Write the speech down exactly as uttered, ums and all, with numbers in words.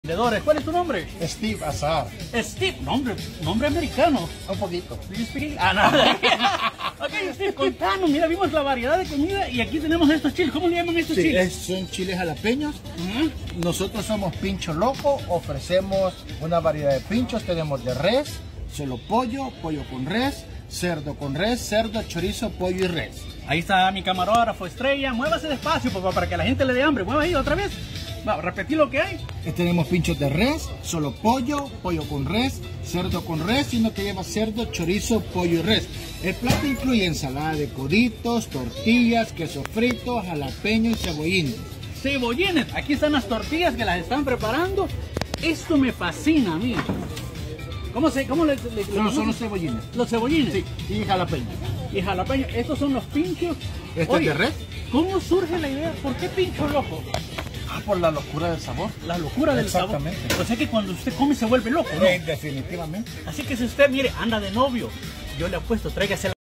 Vendedores, ¿cuál es tu nombre? Steve Azar. Steve, nombre, nombre americano. Un poquito. Do you speak? Ah, no. Ok, Steve, contanos, mira, vimos la variedad de comida y aquí tenemos estos chiles. ¿Cómo le llaman estos Sí, chiles? es- son chiles jalapeños. Uh-huh. Nosotros somos Pincho Loco, ofrecemos una variedad de pinchos, tenemos de res, solo pollo, pollo con res, cerdo con res, cerdo, chorizo, pollo y res. Ahí está mi camarógrafo Estrella. Muévase despacio, papá, para que la gente le dé hambre. Mueva ahí otra vez. Va, repetí lo que hay. Eh, Tenemos pinchos de res, solo pollo, pollo con res, cerdo con res, y uno que lleva cerdo, chorizo, pollo y res. El plato incluye ensalada de coditos, tortillas, queso frito, jalapeño y cebollín. Cebollines. Aquí están las tortillas que las están preparando. Esto me fascina a mí. ¿Cómo se, cómo le, le- le Son, conocen? son los cebollines. Los cebollines. Sí, y jalapeño. Y jalapeño. Estos son los pinchos. Este Oye, es de res. ¿cómo surge la idea? ¿Por qué pincho loco? Ah, por la locura del sabor. La locura del sabor. Exactamente. O sea que cuando usted come se vuelve loco, ¿no? Eh, definitivamente. Así que si usted, mire, anda de novio, yo le apuesto, tráigase la